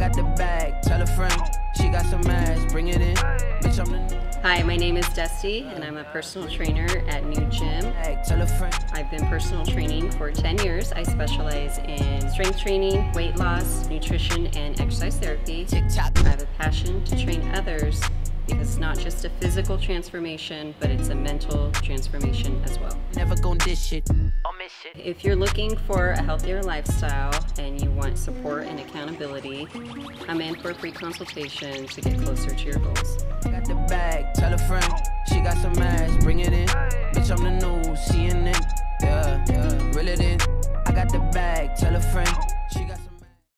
got the bag, tell a friend. She got some ass, bring it in. Bitch, I'm the Hi, my name is Dusty, and I'm a personal trainer at New Gym. bag, tell a friend. I've been personal training for 10 years. I specialize in strength training, weight loss, nutrition, and exercise therapy. TikTok. I have a passion to train others because it's not just a physical transformation, but it's a mental transformation as well. Never gon' dish it. I'll miss it. If you're looking for a healthier lifestyle and you want support and accountability, come in for a free consultation to get closer to your goals. Got the bag, tell a friend. She got some ass, bring it in. Bitch, I'm the news, CNN. Yeah, reel it in. I got the bag, tell a friend. She got some